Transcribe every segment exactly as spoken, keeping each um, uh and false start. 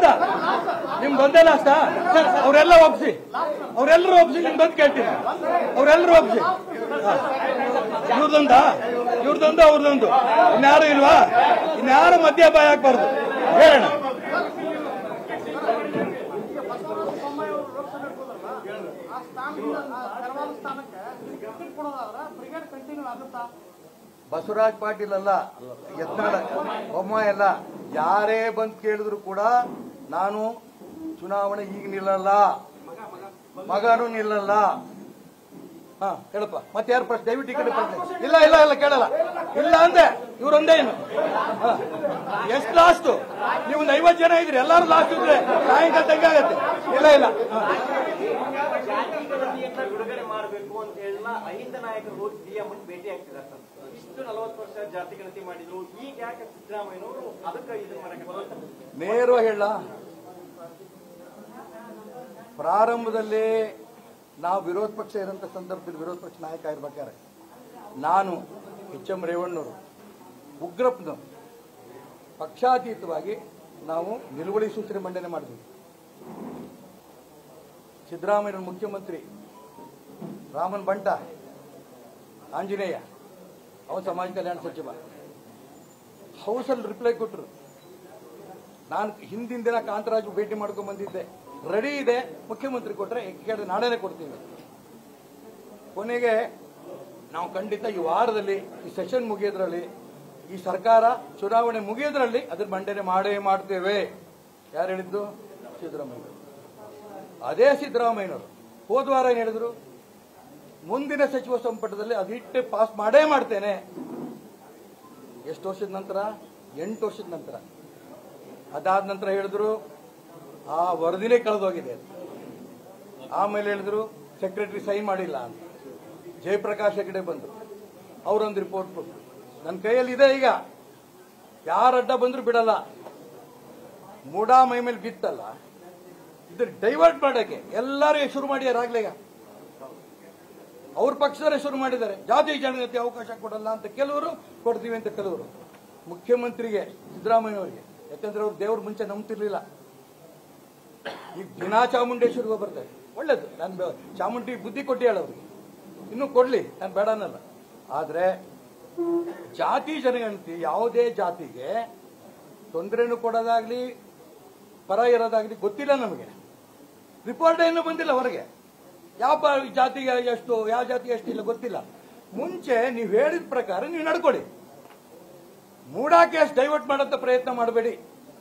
ಲಾಸ್ಟಾ ನಿಮ್ದೊಂದೇ ಲಾಸ್ಟಾ ಅವರೆಲ್ಲ ಒಪ್ಸಿ ಅವರೆಲ್ಲರೂ ಒಪ್ಸಿ ನಿಮ್ದೊಂದು ಕೇಳ್ತೀನಿ ಅವರೆಲ್ಲರೂ ಒಪ್ಸಿ ಇವ್ರದೊಂದ ಇವ್ರದೊಂದು ಅವ್ರದೊಂದು ಇನ್ಯಾರು ಇಲ್ವಾ ಇನ್ಯಾರು ಮಧ್ಯ ಬಾಯ್ ಹಾಕ್ಬಾರ್ದು ಹೇಳೋಣ ಬಸವರಾಜ್ ಪಾಟೀಲ್ ಅಲ್ಲ ಯತ್ನಾಳ ಬೊಮ್ಮಾಯಿ ಅಲ್ಲ ಯಾರೇ ಬಂದು ಕೇಳಿದ್ರು ಕೂಡ ನಾನು ಚುನಾವಣೆ ಈಗ ನಿಲ್ಲಲ್ಲ ಮಗನೂ ನಿಲ್ಲಲ್ಲ. ಹಾ ಕೇಳಪ್ಪ ಮತ್ತೆ ಯಾರು ಪ್ರಶ್ನೆ ದಯವಿಟ್ಟು ಈ ಕಡೆ ಪ್ರಶ್ನೆ ಇಲ್ಲ ಇಲ್ಲ ಇಲ್ಲ ಕೇಳಲ್ಲ ಇಲ್ಲ ಅಂದೆ ಇವ್ರೊಂದೇ ಏನು ಎಷ್ಟು ಲಾಸ್ಟ್ ನೀವು ಒಂದು ಐವತ್ತು ಜನ ಇದ್ರಿ ಎಲ್ಲಾರು ಲಾಸ್ಟ್ ಇದ್ರೆ ಸಾಯಂಕಾಲ ತೆಗ್ಗಾಗತ್ತೆ ಇಲ್ಲ ಇಲ್ಲ ಬಿಡುಗಡೆ ಮಾಡಬೇಕು ಅಂತ ಹೇಳಿಲ್ಲ ಐದು ನಾಯಕರು ಹೋಗಿ ಸಿಎಂ ಭೇಟಿ ಆಗ್ತಿದ್ದಾರೆ ಇಷ್ಟು ನಲವತ್ತು ವರ್ಷ ಜಾತಿ ಗಣತಿ ಮಾಡಿದ್ರು ಈಗ ಯಾಕೆ ಸಿದ್ದರಾಮಯ್ಯನವರು ಅದಕ್ಕೆ ಇದು ಮಾಡಕ್ಕೆ ನೇರವಾಗಿ ಹೇಳ ಪ್ರಾರಂಭದಲ್ಲಿ ನಾವು ವಿರೋಧ ಪಕ್ಷ ಇರೋಂಥ ಸಂದರ್ಭದಲ್ಲಿ ವಿರೋಧ ಪಕ್ಷ ನಾಯಕ ಇರ್ಬೇಕಾದ್ರೆ ನಾನು ಎಚ್ ಎಂ ರೇವಣ್ಣವರು ಉಗ್ರಪ್ಪನ ಪಕ್ಷಾತೀತವಾಗಿ ನಾವು ನಿಲುವಳಿ ಸೂಚನೆ ಮಂಡನೆ ಮಾಡಿದ್ವಿ. ಸಿದ್ದರಾಮಯ್ಯ ಮುಖ್ಯಮಂತ್ರಿ ರಾಮನ್ ಬಂಟ ಆಂಜನೇಯ ಅವನು ಸಮಾಜ ಕಲ್ಯಾಣ ಸಚಿವ ಹೌಸಲ್ಲಿ ರಿಪ್ಲೈ ಕೊಟ್ಟರು. ನಾನು ಹಿಂದಿನ ದಿನ ಕಾಂತರಾಜು ಭೇಟಿ ಮಾಡ್ಕೊಂಡು ಬಂದಿದ್ದೆ ರೆಡಿ ಇದೆ ಮುಖ್ಯಮಂತ್ರಿ ಕೊಟ್ಟರೆ ಕೇಳಿದ್ರೆ ನಾಳೆನೇ ಕೊಡ್ತೀವಿ. ಕೊನೆಗೆ ನಾವು ಖಂಡಿತ ಈ ವಾರದಲ್ಲಿ ಈ ಸೆಷನ್ ಮುಗಿಯೋದ್ರಲ್ಲಿ ಈ ಸರ್ಕಾರ ಚುನಾವಣೆ ಮುಗಿಯೋದ್ರಲ್ಲಿ ಅದ್ರ ಮಂಡನೆ ಮಾಡೇ ಮಾಡ್ತೇವೆ. ಯಾರು ಹೇಳಿದ್ದು? ಸಿದ್ದರಾಮಯ್ಯ. ಅದೇ ಸಿದ್ದರಾಮಯ್ಯನವರು ಹೋದ್ವಾರ ಏನ್ ಹೇಳಿದ್ರು? ಮುಂದಿನ ಸಚಿವ ಸಂಪುಟದಲ್ಲಿ ಅದಿಟ್ಟೆ ಪಾಸ್ ಮಾಡೇ ಮಾಡ್ತೇನೆ. ಎಷ್ಟು ವರ್ಷದ ನಂತರ? ಎಂಟು ವರ್ಷದ ನಂತರ. ಅದಾದ ನಂತರ ಹೇಳಿದ್ರು ಆ ವರದಿನೇ ಕಳೆದೋಗಿದೆ. ಆಮೇಲೆ ಹೇಳಿದ್ರು ಸೆಕ್ರೆಟರಿ ಸೈನ್ ಮಾಡಿಲ್ಲ ಅಂತ. ಜಯಪ್ರಕಾಶ್ ಹೆಗಡೆ ಬಂದು ಅವರೊಂದು ರಿಪೋರ್ಟ್ ಕೊಟ್ಟರು. ನನ್ನ ಕೈಯಲ್ಲಿ ಇದೆ. ಈಗ ಯಾರ ಅಡ್ಡ ಬಂದ್ರು ಬಿಡಲ್ಲ. ಮೂಡಾ ಮೈ ಮೇಲೆ ಬಿತ್ತಲ್ಲ, ಇದು ಡೈವರ್ಟ್ ಮಾಡಕ್ಕೆ ಎಲ್ಲರೂ ಶುರು ಮಾಡಿದಾರಾಗ್ಲೇ. ಈಗ ಅವ್ರ ಪಕ್ಷದವರೇ ಶುರು ಮಾಡಿದ್ದಾರೆ. ಜಾತಿ ಜನಗಣತಿ ಅವಕಾಶ ಕೊಡಲ್ಲ ಅಂತ ಕೆಲವರು, ಕೊಡ್ತೀವಿ ಅಂತ ಕೆಲವರು. ಮುಖ್ಯಮಂತ್ರಿಗೆ ಸಿದ್ದರಾಮಯ್ಯವರಿಗೆ, ಯಾಕಂದ್ರೆ ಅವ್ರು ದೇವ್ರ ಮುಂಚೆ ನಂಬ್ತಿರ್ಲಿಲ್ಲ. ಈಗ ದಿನಾ ಚಾಮುಂಡೇಶ್ವರಿಗೆ ಬರ್ತಾರೆ, ಒಳ್ಳೇದು. ನಾನು ಚಾಮುಂಡಿ ಬುದ್ಧಿ ಕೊಟ್ಟಿ ಹೇಳೋರಿಗೆ ಇನ್ನೂ ಕೊಡ್ಲಿ, ನಾನು ಬೇಡ ಅನ್ನಲ್ಲ. ಆದ್ರೆ ಜಾತಿ ಜನಗಣತಿ ಯಾವುದೇ ಜಾತಿಗೆ ತೊಂದರೆನೂ ಕೊಡೋದಾಗ್ಲಿ ಪರ ಇರೋದಾಗ್ಲಿ ಗೊತ್ತಿಲ್ಲ ನಮಗೆ. ರಿಪೋರ್ಟ್ ಏನೂ ಬಂದಿಲ್ಲ ಹೊರಗೆ. ಯಾವ ಜಾತಿಗೆ ಎಷ್ಟು, ಯಾವ ಜಾತಿಗೆ ಎಷ್ಟು ಇಲ್ಲ ಗೊತ್ತಿಲ್ಲ. ಮುಂಚೆ ನೀವು ಹೇಳಿದ ಪ್ರಕಾರ ನೀವು ನಡ್ಕೊಳ್ಳಿ. ಮೂಡಾ ಕೇಸ್ ಡೈವರ್ಟ್ ಮಾಡೋಂಥ ಪ್ರಯತ್ನ ಮಾಡಬೇಡಿ.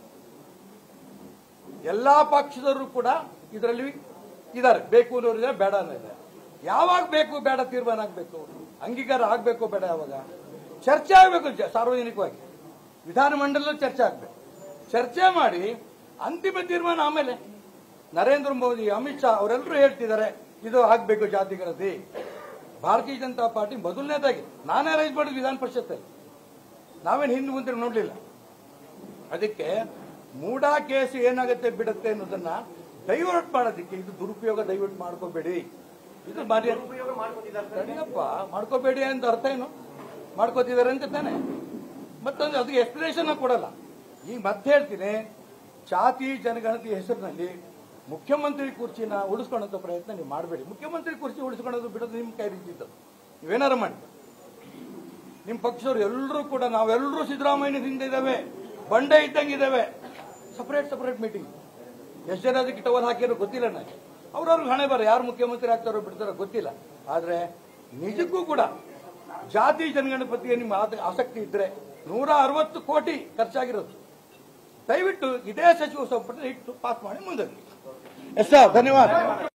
ಎಲ್ಲಾ ಪಕ್ಷದವರು ಕೂಡ ಇದರಲ್ಲಿ ಇದ್ದಾರೆ. ಬೇಕು ಅನ್ನೋರಿದೆ, ಬೇಡ ಅನ್ನೋದಿದೆ. ಯಾವಾಗ ಬೇಕು ಬೇಡ ತೀರ್ಮಾನ ಆಗಬೇಕು, ಅಂಗೀಕಾರ ಆಗಬೇಕು ಬೇಡ, ಯಾವಾಗ ಚರ್ಚೆ ಆಗಬೇಕು ಸಾರ್ವಜನಿಕವಾಗಿ. ವಿಧಾನಮಂಡಲದಲ್ಲಿ ಚರ್ಚೆ ಆಗಬೇಕು. ಚರ್ಚೆ ಮಾಡಿ ಅಂತಿಮ ತೀರ್ಮಾನ ಆಮೇಲೆ. ನರೇಂದ್ರ ಮೋದಿ, ಅಮಿತ್ ಶಾ ಅವರೆಲ್ಲರೂ ಹೇಳ್ತಿದ್ದಾರೆ ಇದು ಆಗಬೇಕು ಜಾತಿ ಗಣತಿ. ಭಾರತೀಯ ಜನತಾ ಪಾರ್ಟಿ ಮೊದಲನೇದಾಗಿ ನಾನೇ ರೈಸ್ ಮಾಡಿದ್ವಿ ವಿಧಾನ ಪರಿಷತ್ತಲ್ಲಿ. ನಾವೇನು ಹಿಂದೆ ಮುಂದೆ ನೋಡ್ಲಿಲ್ಲ. ಅದಕ್ಕೆ ಮೂಡಾ ಕೇಸ್ ಏನಾಗುತ್ತೆ ಬಿಡುತ್ತೆ ಅನ್ನೋದನ್ನ ಡೈವರ್ಟ್ ಮಾಡೋದಕ್ಕೆ ಇದು ದುರುಪಯೋಗ ದಯವಿಟ್ಟು ಮಾಡ್ಕೋಬೇಡಿ. ಇದು ಸರಿಯಪ್ಪ, ಮಾಡ್ಕೋಬೇಡಿ ಅಂತ ಅರ್ಥ ಏನು? ಮಾಡ್ಕೋತಿದ್ದಾರೆ ಅಂತ ತಾನೆ. ಮತ್ತೊಂದು ಅದಕ್ಕೆ ಎಕ್ಸ್ಪ್ಲನೇಷನ್ ಕೊಡಲ್ಲ. ಈಗ ಮತ್ತೆ ಹೇಳ್ತೀನಿ, ಜಾತಿ ಜನಗಣತಿ ಹೆಸರಿನಲ್ಲಿ ಮುಖ್ಯಮಂತ್ರಿ ಕುರ್ಚಿನ ಉಳಿಸ್ಕೊಳ್ಳೋ ಪ್ರಯತ್ನ ನೀವು ಮಾಡಬೇಡಿ. ಮುಖ್ಯಮಂತ್ರಿ ಕುರ್ಚಿ ಉಳಿಸ್ಕೊಳ್ಳೋದು ಬಿಡೋದು ನಿಮ್ಮ ಕೈ ರೀತಿದ್ದು. ನೀವೇನಾರ ಮಾಡಿ. ನಿಮ್ಮ ಪಕ್ಷದವರು ಎಲ್ಲರೂ ಕೂಡ ನಾವೆಲ್ಲರೂ ಸಿದ್ದರಾಮಯ್ಯ ಹಿಂದೆ ಇದ್ದಾವೆ, ಬಂಡೆ ಇದ್ದಂಗಿದ್ದಾವೆ. Separate separate meeting. ಎಷ್ಟು ಜನ ಅದಕ್ಕೆ ಟವಲ್ ಹಾಕಿರೋ ಗೊತ್ತಿಲ್ಲ. ನನಗೆ ಅವ್ರವ್ರಿಗೆ ಹಣೆ ಬರ ಯಾರು ಮುಖ್ಯಮಂತ್ರಿ ಆಗ್ತಾರೋ ಬಿಡ್ತಾರೋ ಗೊತ್ತಿಲ್ಲ. ಆದ್ರೆ ನಿಜಕ್ಕೂ ಕೂಡ ಜಾತಿ ಜನಗಣಪತಿಗೆ ನಿಮ್ಮ ಆಸಕ್ತಿ ಇದ್ರೆ ನೂರ ಅರವತ್ತು ಕೋಟಿ ಖರ್ಚಾಗಿರೋದು. ದಯವಿಟ್ಟು ಇದೇ ಸಚಿವ ಸಂಪುಟ ಇಟ್ಟು ಪಾಸ್ ಮಾಡಿ ಮುಂದೆ. ಎಸ್ ಸರ್, ಧನ್ಯವಾದ.